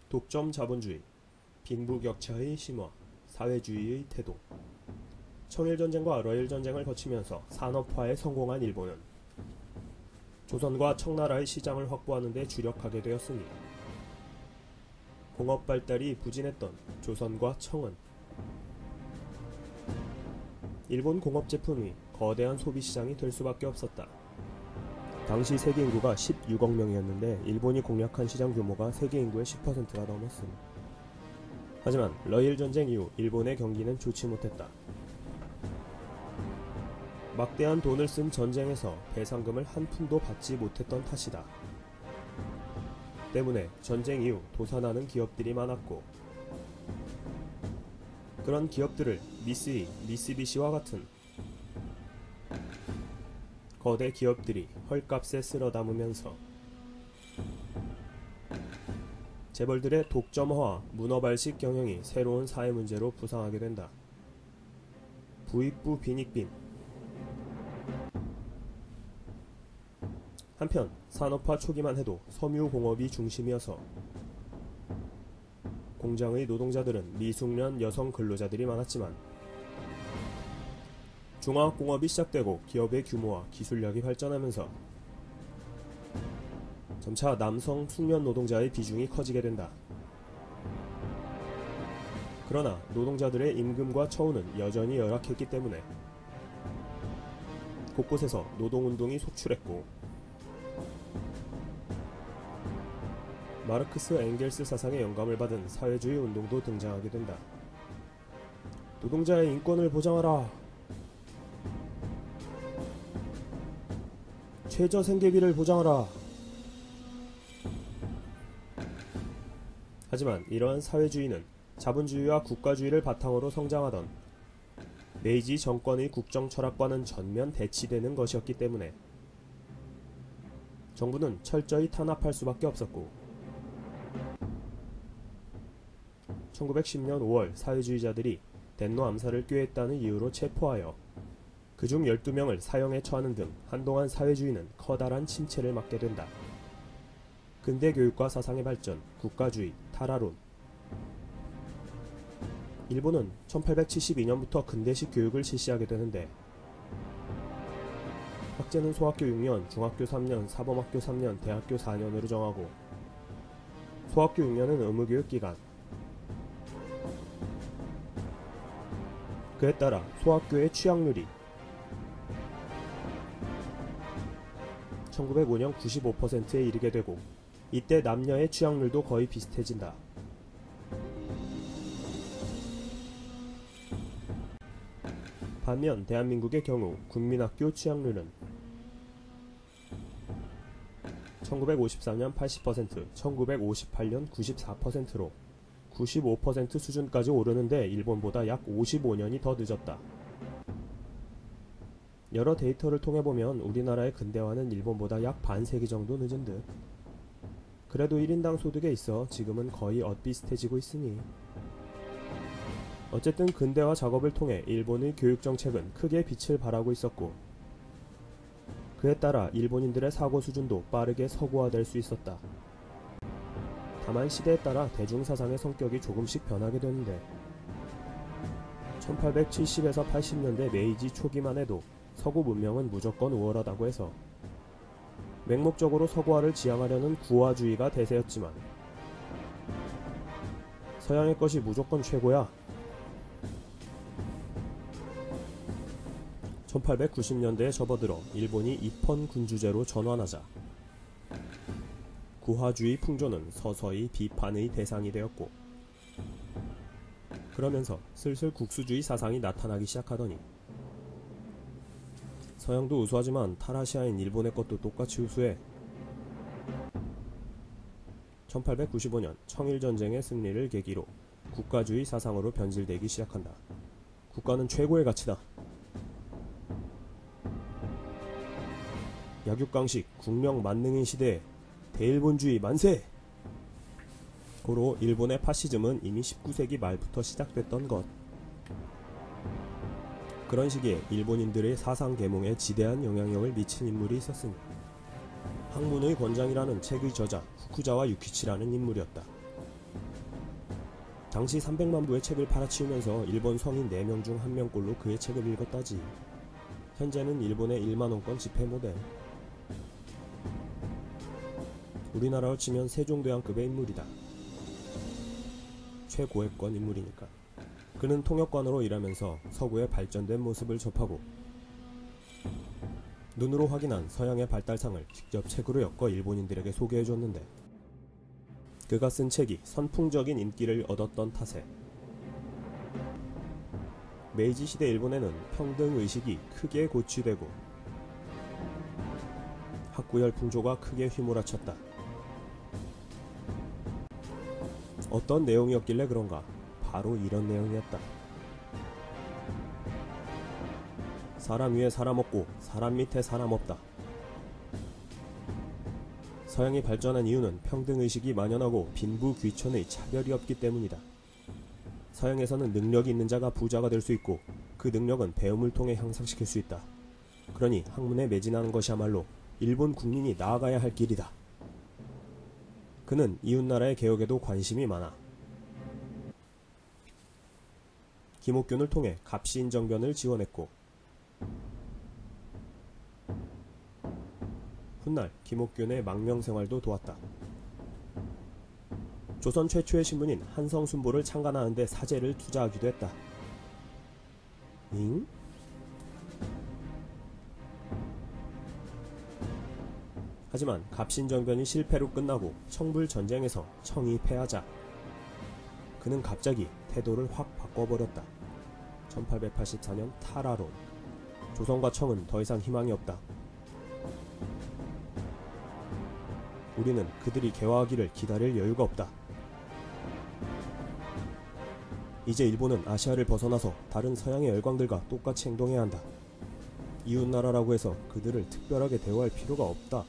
독점 자본주의, 빈부격차의 심화, 사회주의의 태동. 청일전쟁과 러일전쟁을 거치면서 산업화에 성공한 일본은 조선과 청나라의 시장을 확보하는 데 주력하게 되었으니 공업 발달이 부진했던 조선과 청은 일본 공업 제품이 거대한 소비 시장이 될 수밖에 없었다. 당시 세계 인구가 16억 명이었는데 일본이 공략한 시장 규모가 세계 인구의 10%가 넘었음. 하지만 러일 전쟁 이후 일본의 경기는 좋지 못했다. 막대한 돈을 쓴 전쟁에서 배상금을 한 푼도 받지 못했던 탓이다. 때문에 전쟁 이후 도산하는 기업들이 많았고, 그런 기업들을 미쓰이, 미쓰비시와 같은 거대 기업들이 헐값에 쓸어 담으면서 재벌들의 독점화와 문어발식 경영이 새로운 사회 문제로 부상하게 된다. 부익부 빈익빈. 한편 산업화 초기만 해도 섬유공업이 중심이어서 공장의 노동자들은 미숙련 여성 근로자들이 많았지만 중화공업이 시작되고 기업의 규모와 기술력이 발전하면서 점차 남성 숙련 노동자의 비중이 커지게 된다. 그러나 노동자들의 임금과 처우는 여전히 열악했기 때문에 곳곳에서 노동운동이 속출했고, 마르크스 엥겔스 사상의 영감을 받은 사회주의 운동도 등장하게 된다. 노동자의 인권을 보장하라. 최저 생계비를 보장하라. 하지만 이러한 사회주의는 자본주의와 국가주의를 바탕으로 성장하던 메이지 정권의 국정 철학과는 전면 대치되는 것이었기 때문에 정부는 철저히 탄압할 수밖에 없었고, 1910년 5월 사회주의자들이 덴노 암살을 꾀했다는 이유로 체포하여 그중 12명을 사형에 처하는 등 한동안 사회주의는 커다란 침체를 맞게 된다. 근대 교육과 사상의 발전, 국가주의, 타라론. 일본은 1872년부터 근대식 교육을 실시하게 되는데, 학제는 소학교 6년, 중학교 3년, 사범학교 3년, 대학교 4년으로 정하고, 소학교 6년은 의무교육 기간, 그에 따라 소학교의 취학률이 1905년 95%에 이르게 되고, 이때 남녀의 취학률도 거의 비슷해진다. 반면 대한민국의 경우 국민학교 취학률은 1953년 80%, 1958년 94%로 95% 수준까지 오르는데 일본보다 약 55년이 더 늦었다. 여러 데이터를 통해보면 우리나라의 근대화는 일본보다 약 반세기 정도 늦은 듯. 그래도 1인당 소득에 있어 지금은 거의 엇비슷해지고 있으니, 어쨌든 근대화 작업을 통해 일본의 교육정책은 크게 빛을 발하고 있었고, 그에 따라 일본인들의 사고 수준도 빠르게 서구화될 수 있었다. 다만 시대에 따라 대중사상의 성격이 조금씩 변하게 되는데, 1870에서 80년대 메이지 초기만 해도 서구 문명은 무조건 우월하다고 해서 맹목적으로 서구화를 지향하려는 구화주의가 대세였지만, 서양의 것이 무조건 최고야. 1890년대에 접어들어 일본이 입헌군주제로 전환하자 구화주의 풍조는 서서히 비판의 대상이 되었고, 그러면서 슬슬 국수주의 사상이 나타나기 시작하더니, 서양도 우수하지만 탈아시아인 일본의 것도 똑같이 우수해. 1895년 청일전쟁의 승리를 계기로 국가주의 사상으로 변질되기 시작한다. 국가는 최고의 가치다. 약육강식, 국명만능의 시대에 대일본주의 만세! 고로 일본의 파시즘은 이미 19세기 말부터 시작됐던 것. 그런 시기에 일본인들의 사상 계몽에 지대한 영향력을 미친 인물이 있었으니 학문의 권장이라는 책의 저자 후쿠자와 유키치라는 인물이었다. 당시 300만 부의 책을 팔아치우면서 일본 성인 4명 중 1명꼴로 그의 책을 읽었다지. 현재는 일본의 1만원권 지폐 모델. 우리나라로 치면 세종대왕급의 인물이다. 최고액권 인물이니까. 그는 통역관으로 일하면서 서구의 발전된 모습을 접하고 눈으로 확인한 서양의 발달상을 직접 책으로 엮어 일본인들에게 소개해줬는데, 그가 쓴 책이 선풍적인 인기를 얻었던 탓에 메이지 시대 일본에는 평등의식이 크게 고취되고 학구열 풍조가 크게 휘몰아쳤다. 어떤 내용이었길래 그런가? 바로 이런 내용이었다. 사람 위에 사람 없고 사람 밑에 사람 없다. 서양이 발전한 이유는 평등의식이 만연하고 빈부귀천의 차별이 없기 때문이다. 서양에서는 능력이 있는 자가 부자가 될 수 있고 그 능력은 배움을 통해 향상시킬 수 있다. 그러니 학문에 매진하는 것이야말로 일본 국민이 나아가야 할 길이다. 그는 이웃나라의 개혁에도 관심이 많아 김옥균을 통해 갑시인정변을 지원했고, 훗날 김옥균의 망명생활도 도왔다. 조선 최초의 신문인 한성순보를 창간하는데 사재를 투자하기도 했다. 잉? 하지만 갑신정변이 실패로 끝나고 청불전쟁에서 청이 패하자 그는 갑자기 태도를 확 바꿔버렸다. 1884년 타라론. 조선과 청은 더 이상 희망이 없다. 우리는 그들이 개화하기를 기다릴 여유가 없다. 이제 일본은 아시아를 벗어나서 다른 서양의 열강들과 똑같이 행동해야 한다. 이웃나라라고 해서 그들을 특별하게 대우할 필요가 없다.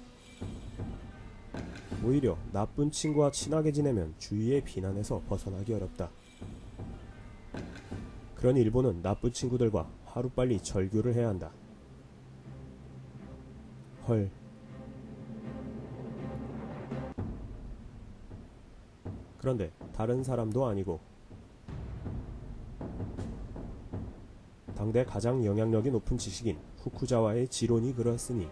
오히려 나쁜 친구와 친하게 지내면 주위의 비난에서 벗어나기 어렵다. 그러니 일본은 나쁜 친구들과 하루빨리 절교를 해야 한다. 헐. 그런데 다른 사람도 아니고 당대 가장 영향력이 높은 지식인 후쿠자와의 지론이 그렇으니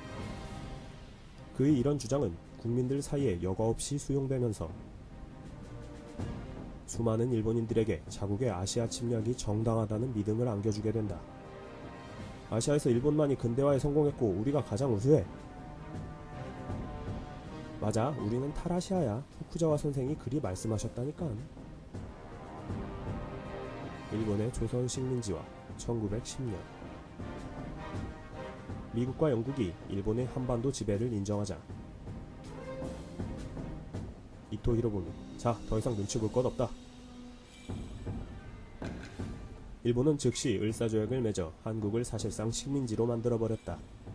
그의 이런 주장은 국민들 사이에 여과없이 수용되면서 수많은 일본인들에게 자국의 아시아 침략이 정당하다는 믿음을 안겨주게 된다. 아시아에서 일본만이 근대화에 성공했고 우리가 가장 우수해. 맞아, 우리는 탈아시아야. 후쿠자와 선생이 그리 말씀하셨다니까. 일본의 조선 식민지화 1910년. 미국과 영국이 일본의 한반도 지배를 인정하자 이토 히로부미, 자, 더 이상 눈치 볼 것 없다. 일본은 즉시 을사조약을 맺어 한국을 사실상 식민지로 만들어버렸다.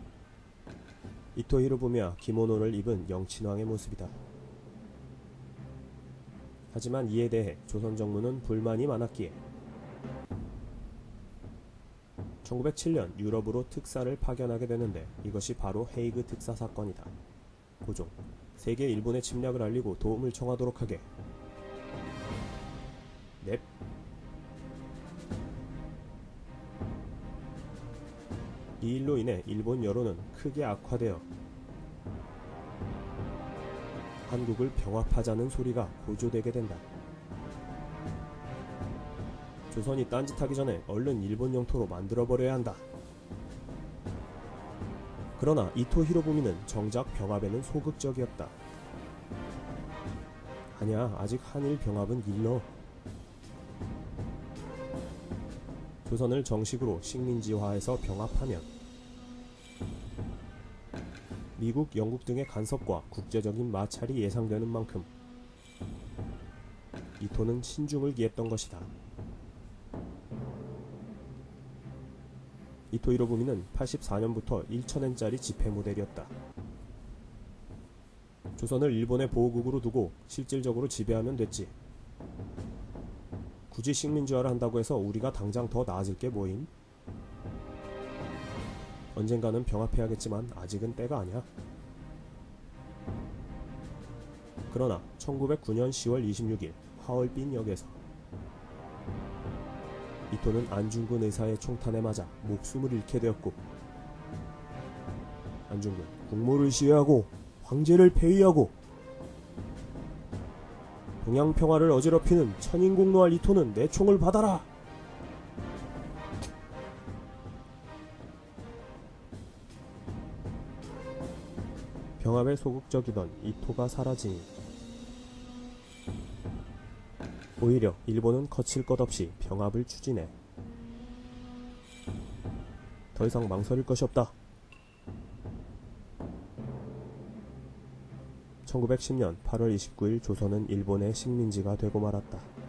이토 히로부미와 기모노를 입은 영친왕의 모습이다. 하지만 이에 대해 조선 정부는 불만이 많았기에 1907년 유럽으로 특사를 파견하게 되는데 이것이 바로 헤이그 특사 사건이다. 고종, 세계 일본의 침략을 알리고 도움을 청하도록 하게. 넵. 이 일로 인해 일본 여론은 크게 악화되어 한국을 병합하자는 소리가 고조되게 된다. 조선이 딴짓하기 전에 얼른 일본 영토로 만들어버려야 한다. 그러나 이토 히로부미는 정작 병합에는 소극적이었다. 아니야, 아직 한일 병합은 일러. 조선을 정식으로 식민지화해서 병합하면 미국, 영국 등의 간섭과 국제적인 마찰이 예상되는 만큼 이토는 신중을 기했던 것이다. 이토 히로부미는 84년부터 1,000엔짜리 지폐 모델이었다. 조선을 일본의 보호국으로 두고 실질적으로 지배하면 됐지. 굳이 식민지화를 한다고 해서 우리가 당장 더 나아질 게 뭐임? 언젠가는 병합해야겠지만 아직은 때가 아니야. 그러나 1909년 10월 26일 하얼빈역에서 이토는 안중근 의사의 총탄에 맞아 목숨을 잃게 되었고, 안중근 국무를 시해하고 황제를 폐위하고 동양 평화를 어지럽히는 천인공노할 이토는 내 총을 받아라. 병합에 소극적이던 이토가 사라지니 오히려 일본은 거칠 것 없이 병합을 추진해 더 이상 망설일 것이 없다. 1910년 8월 29일 조선은 일본의 식민지가 되고 말았다.